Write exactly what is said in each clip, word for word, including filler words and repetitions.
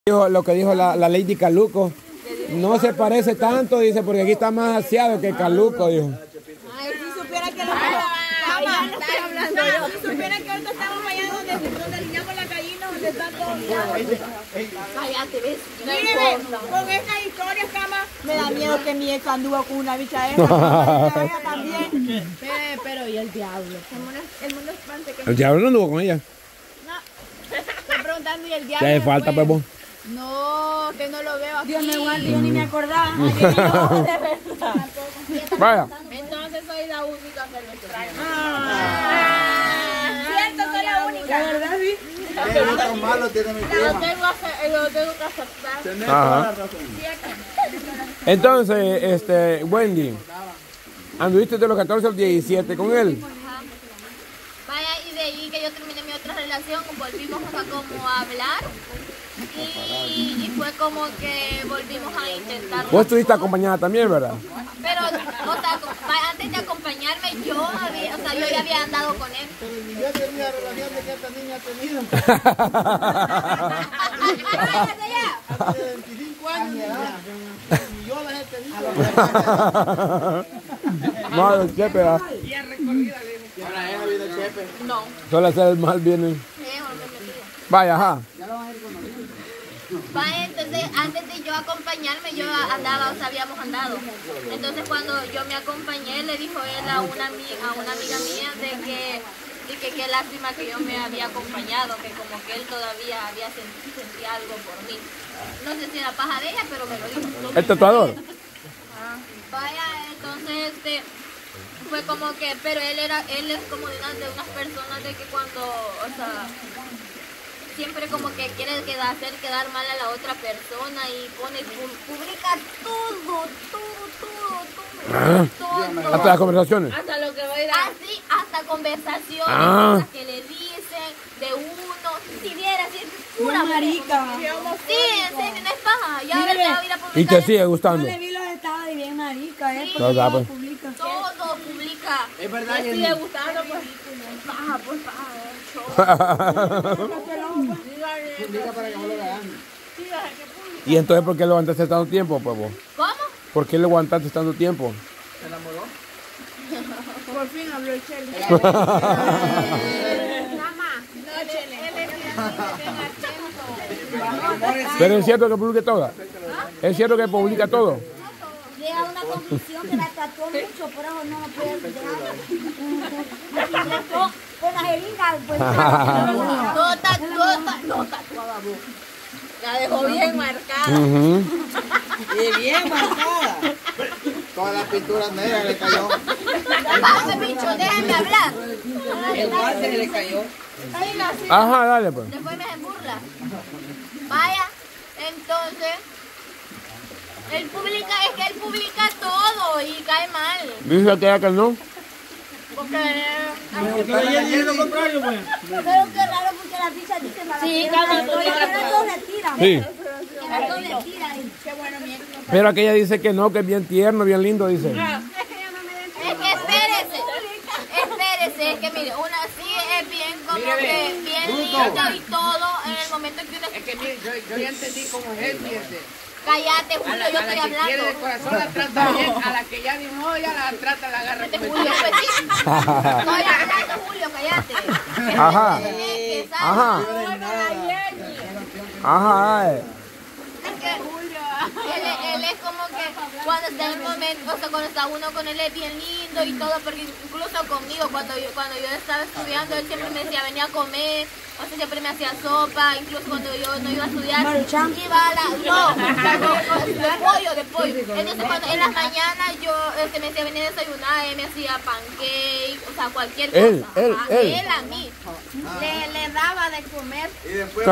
Dijo lo que dijo la, la Lady Caluco. No se parece tanto, dice, porque aquí está más aseado que Caluco, dijo. Ay, si supiera que lo Cama, no estoy hablando yo. Si supiera que ahorita estamos allá donde, donde alineamos la gallina, donde están todos lados. Cállate, ¿ves? Mire, con estas historias, Cama, me da miedo que mi ex anduvo con una bicha esa. Ella también. Eh, pero ¿y el diablo? El mundo, el mundo es tan pequeño. El diablo no anduvo con ella. No. Estoy preguntando, ¿y el diablo? ¿Qué falta, pues, vos? No, que no lo veo aquí. Dios me guarde, yo ni me acordaba. Ay, que no, de verdad. Vaya. Entonces soy la única que lo extraña. Ah, cierto, soy la única. La verdad, sí. ¿Qué gusto malo tiene mi Lo prima? tengo, a- lo tengo que aceptar. Tenés Ajá. toda la razón. Entonces, este, Wendy, anduviste de los catorce al diecisiete con él. Ajá. Vaya, y de ahí que yo terminé mi otra relación, volvimos a como a hablar. Y, y fue como que volvimos a intentar. Vos estuviste acompañada también, ¿verdad? Pero, o sea, va- antes de acompañarme, yo había, o sea, yo ya había andado con él. Yo tenía relaciones que esta niña ha tenido. ¡Cállate ya! Hace veinticinco años ya. Y yo las he tenido. No, el chepe, ¿verdad? Ahora ella viene el chepe. No, Suele hacer el mal, viene. eh, porque me pido. Vaya, ajá. Va, entonces, antes de yo acompañarme, yo andaba, o sea, habíamos andado. Entonces, cuando yo me acompañé, le dijo él a una, ami- a una amiga mía de que, de que qué lástima que yo me había acompañado, que como que él todavía había sentido sentía algo por mí. No sé si era paja de ella, pero me lo dijo. ¿El tatuador? Ah, vaya, entonces, este, fue como que, pero él era, él es como de unas, de unas personas de que cuando, o sea, siempre como que quiere quedar, hacer quedar mal a la otra persona y pone, pu- publica todo, todo, todo, todo, todo. Hasta las conversaciones. Hasta lo que va a ir a... Así, hasta conversaciones, Ah. cosas que le dicen de uno, si viera, si es pura No, marica. Sí, en serio, no es paja. Y ahora Mire, te va a ir a publicar. Y te sigue Yo gustando. le vi los estados y bien marica, ¿eh? Sí. Porque ¿Verdad, todo pues? publica. Todo publica. Es verdad, Me Jenny. sigue gustando, pues. Paja, pues paja. Publica para que no lo vean. ¿Y entonces por qué lo aguantaste tanto tiempo, pues vos? ¿Cómo? ¿Por qué lo aguantaste tanto tiempo? ¿Se enamoró? Por fin habló el Chelo. Mamá. No, Chele. Él es bien Pero es cierto que publica todo. Es cierto que publica todo. Llega a una conclusión que la trató mucho, por eso no lo puede dejar. Trató con la jeringa, pues. No, ta- no, ta- no tatuada, vos. La dejó bien marcada. Ujú. Y bien marcada. Todas las pinturas negras le cayó. Dame, bicho, déjame hablar. El guante se le cayó. Ay, la- sí. Ajá, dale pues. Después me hacen burla. Vaya, entonces, él publica, es que él publica todo y cae mal. Dice que ya que no. Porque... Es lo contrario, pues. Pero qué raro porque las bichas dicen para Sí, la cada historia, uno pero todos le tiran. Sí. Pero todos le tiran. Qué bueno, mi ex no- Pero aquella dice que no, que es bien tierno, bien lindo, dice. Es que espérese, espérese, es que mire, una sí es bien como que bien lindo y todo en el momento que uno... Es que mire, yo, yo ya entendí cómo es él, fíjese. Cállate, A Julio, la, yo a la estoy que quiere de hablando. corazón la trata bien, a la que ya dijo no, ya la trata, la agarra Cállate, como Julio, el pues sí. Estoy hablando, Julio, cállate. Ajá. Que sabe. Ajá. Ajá. eh. Es que él, es- él es como que cuando está en el momento, o sea, cuando está uno con él es bien lindo y todo, porque incluso conmigo, cuando yo, cuando yo estaba estudiando, él siempre me decía, venía a comer, o sea, siempre me hacía sopa, incluso cuando yo no iba a estudiar, Maruchan. iba a la, no, no, de pollo, de pollo. Entonces cuando en las mañanas yo, este, me decía, venía a desayunar, él me hacía pancake, o sea, cualquier cosa. Él, él, Ajá, él. él a mí, le, le daba de comer. Y después.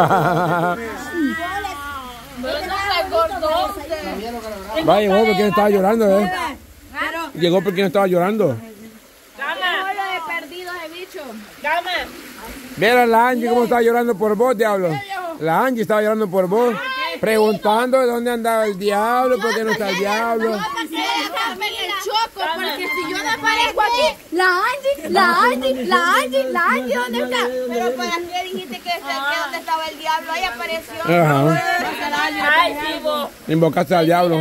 Pero no se engordó. Vaya, llegó porque no estaba llorando, ¿eh? Llegó porque no estaba llorando. No lo he perdido ese bicho. Mira la Angie cómo estaba llorando por vos, diablo. La Angie estaba llorando por vos. Preguntando de dónde andaba el diablo, por qué no está el diablo. No, porque déjame en el choco, porque si yo no aparezco aquí. La Angie, la Angie, la Angie, la Angie, ¿dónde está? Pero ¿para qué dijiste que, este- que donde estaba el diablo? Ahí apareció. Ajá. Ay, sí, vos. Invocaste al diablo.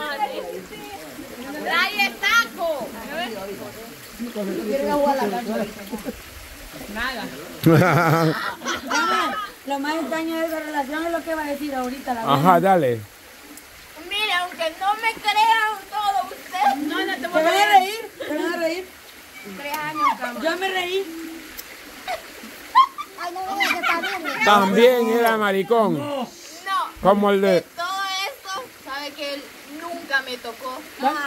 Trae el taco. Lo más extraño de esa relación es lo que va a decir ahorita la Ajá, dale. Mire, aunque no me crean todo usted. No, no te voy ¿Te van a reír? ¿Te van a reír? Tres años, cabrón. Yo me reí. Ay, no, no, que está bien. También era maricón. No. Como el de... Todo esto, sabe que él nunca me tocó.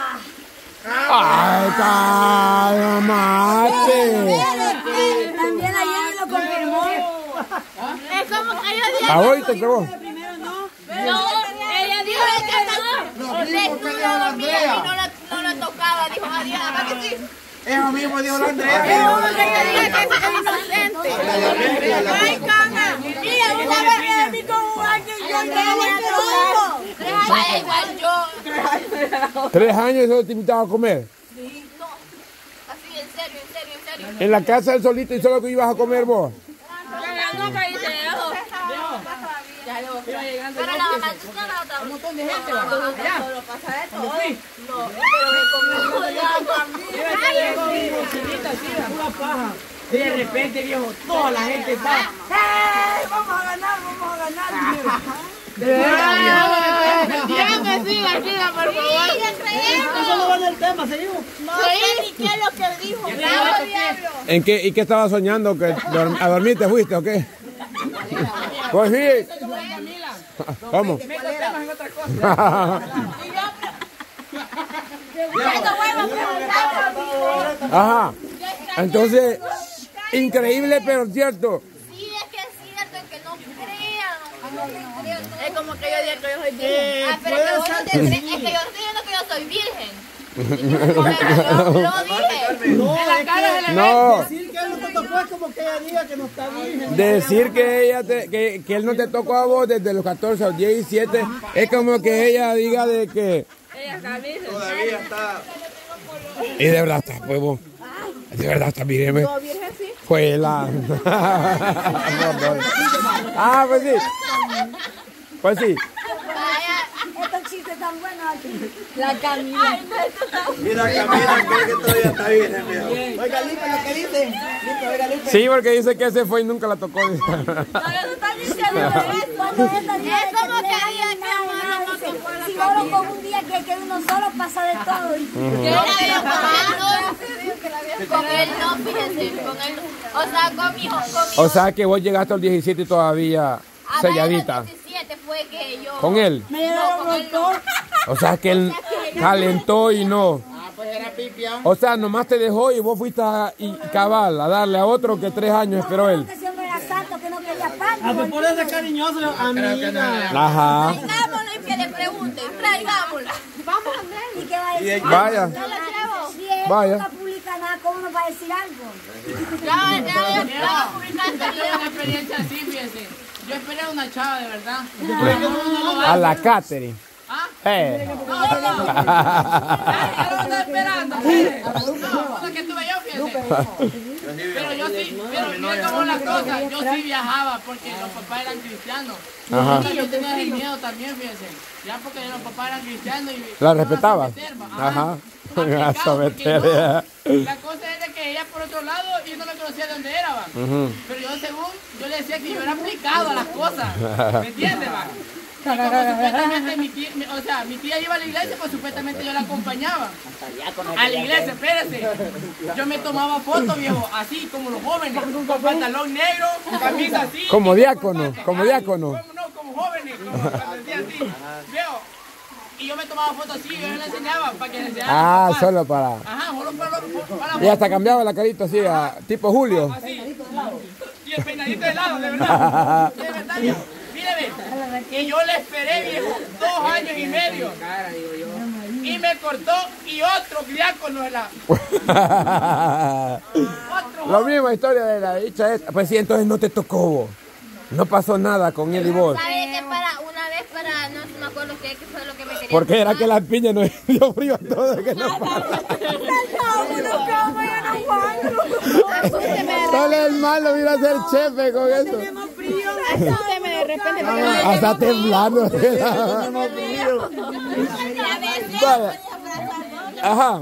¡Ay, cálmate! También la Jenny lo confirmó. Es como que ella dijo. ¿A hoy te pegó? Primero no. No, ella dijo que no. Le estuvo dormida y no la, no la tocaba. Dijo Mariana, ¿para que sí? Eso mismo dijo la Andrea. Es inocente. Ay, cama. Mira, una vez me vi con un año y yo no Tres años igual yo. ¿Tres años y solo te invitaba a comer? Sí, no. Así, en serio, en serio, en serio. ¿En la casa del solito y solo que ibas a comer vos? Nunca hice eso. Pero la mamá no nada. Un montón de gente va. Solo pasa de todo. No, pero me comió. De repente, viejo, toda la gente está. ¡Hey! Vamos a ganar, vamos a ganar. Ya me siga, siga, por favor. Eso no va en el tema, seguimos. No sé ni qué es lo que dijo. Bravo, diablo. ¿En qué, ¿Y qué estabas soñando? ¿Que dorm- ¿A dormir te fuiste o qué? Pues sí. ¿Cómo? Ajá. Entonces, increíble pero cierto. Sí, es que es cierto, es que no crean. Es como que yo diga que yo soy virgen. Ah, pero que vos no te crees. Es que yo estoy diciendo que yo soy virgen. Lo dije. No, es que No, decir que él no te tocó es como que ella diga que no está virgen. decir que ella te- que, que él no te tocó a vos desde los catorce a los diecisiete es como que ella diga de que... Todavía está. Y de verdad está, pues vos. De verdad está virgen. ¿Ves? Fue la... Ah, pues sí. Pues sí. Estos chistes tan buenos aquí. La Camila. Mira, Camila, cree que todavía está virgen, viejo. Oiga, Lipe, lo que dice. Lipe, oiga, Lipe. Sí, porque dice que se fue y nunca la tocó. Cuando esta dice Es como que diga que amaba si solo con un día que quede uno solo pasa de todo. Yo la veo con él, no, fíjense, con él. O sea, con mi hijo. O sea que vos llegaste al diecisiete y todavía selladita. A los diecisiete fue que yo. ¿Con él? Me llevaron los dos. O sea que él calentó y no. Ah, pues era pipia. O sea, nomás te dejó y vos fuiste a y cabal a darle a otro que tres años esperó él. Que siempre era santo, que no quería pan. Ah, pues por eso cariñoso, amiga. Ajá. Traigámoslo y que le pregunten, traigámoslo. Vamos, Andrés. ¿Y qué va a decir? Vaya. Yo lo llevo. Si él Vaya. nunca publica nada, ¿cómo nos va a decir algo? Ya, ya, ya, ya va a publicar este Yo tuve una video. experiencia así, fíjense. Yo esperé a una chava de verdad. A la Catherine. ¿Ah? Eh. No, no, no. Ya lo ando esperando. fíjense. No, cosa que tuve yo, fíjense. Pero yo sí, pero mira cómo las cosas. Yo sí viajaba porque los papás eran cristianos. Ajá. Y yo tenía el miedo también, fíjense. Ya porque los papás eran cristianos y... ¿La respetabas? Ajá. Ajá. Aplicado, A porque someter. no, la cosa es de que ella por otro lado yo no me conocía de dónde era, va. Ujú. Pero yo según yo le decía que yo era aplicado a las cosas, ¿me entiendes, va? Y como supuestamente mi tía, mi- o sea, mi tía iba a la iglesia, pues supuestamente yo la acompañaba. A la iglesia, espérese. Yo me tomaba fotos, viejo, así como los jóvenes, con pantalón negro, camisa así. Como y diácono, corbata. como Ay, diácono. como- No, como jóvenes, como cuando decía así, viejo. Y yo me tomaba fotos así, yo le enseñaba para que le enseñara a Ah, los papás. solo para... Ajá, solo para, los- para Y hasta cambiaba la carita así, a tipo Julio. así. Y el peinadito de lado, de verdad. De verdad, viejo. Míreme. Y yo le esperé, viejo, dos años y medio. Y me cortó y otro diácono de la... Otro. La misma historia de la dicha esta. Pues sí, entonces no te tocó vos. No pasó nada con él y vos. ¿Sabe que para una vez es para, no me acuerdo qué, qué fue lo que me quería. Porque era que la piña nos dio frío a todos. Que no. Sale el malo, mira a ser chefe con eso. Asústeme de repente. Hasta temblando. Vale. Ajá.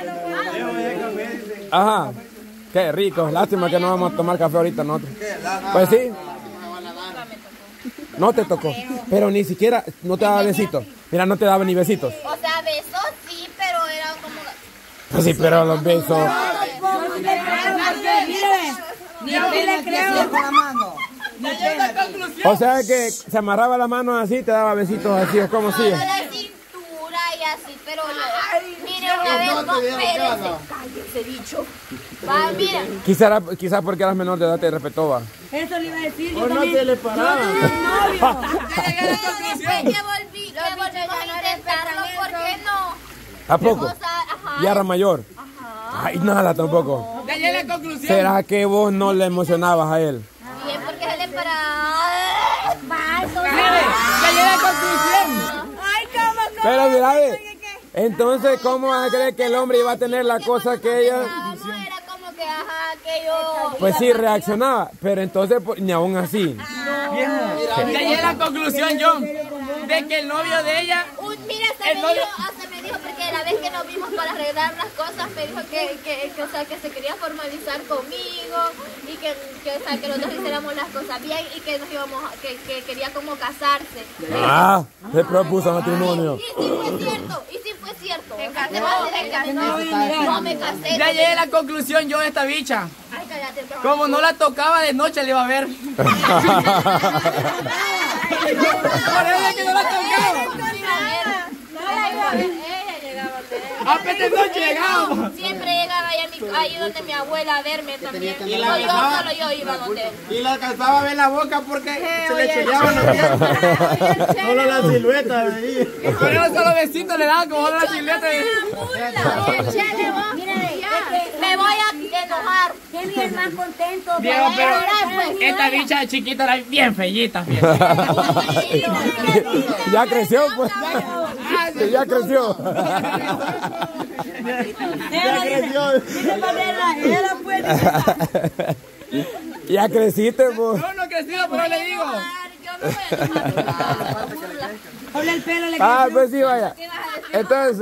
Ajá. Qué rico. Lástima que no vamos a tomar café ahorita nosotros. Pues sí. No te tocó. Pero ni siquiera no te daba besitos. Mira, no te daba ni besitos. O sea, besos sí, pero era como... Pues sí, pero los besos. Ni a mí le creo con la mano. O sea que se amarraba la mano así, te daba besitos así, o como si. De la cintura y así, pero mire una vez, no, espérese, cállese, bicho. Va, mira. Quizás quizá porque eras menor de edad te respetó, va. Eso le iba a decir. O no se le paraba. Después que volví, que volvimos a intentarlo, ¿por qué no? ¿A poco? O sea, ajá. Ya era mayor. Ajá. Ay, nada tampoco. Ya llegué a la conclusión. ¿Será que vos no le emocionabas a él? Bien, porque es el emperador. Mire, ya llegué a la conclusión. Ay, cómo, cómo. Pero mira, ve, entonces, ¿cómo vas a creer que el hombre iba a tener la cosa que ella? Era como que, ajá, que yo... Pues sí, reaccionaba, pero entonces pues, ni aún así. Ya llegué a la conclusión, John, de que el novio de ella... Un, mira, hasta El me, novio- dijo, hasta me dijo, porque la vez que nos vimos para arreglar las cosas, me dijo que, que, que, o sea, que se quería formalizar conmigo y que, que, o sea, que los dos hiciéramos las cosas bien y que nos íbamos, a- que, que quería como casarse. Ah, se propuso matrimonio. Y sí fue cierto, y sí fue cierto. Me casé más directamente. No me casé. Ya llegué a la conclusión yo de esta bicha. Ay, cállate, por Como no la tocaba de noche le iba a ver. Por eso es que no la tocaba. Apenas de noche llegábamos. Siempre llegaba ahí, a mi, ahí donde mi abuela a verme también. Y No, la yo, dejaba- solo yo iba donde él. Y la alcanzaba a ver la boca porque se le chollaban los dientes. Solo la silueta veía. Por eso solo besitos le daban como la silueta. Me voy a enojar. ¿Quién es el más contento? Viejo, pero pues. esta bicha de chiquita era bien fellita. Ya creció, pues. Que ya creció. Ya creció. Ya creciste, pues. No, no he crecido, pero le digo. Yo me voy a enojar. Habla el pelo, le Ah, pues sí, vaya. Entonces.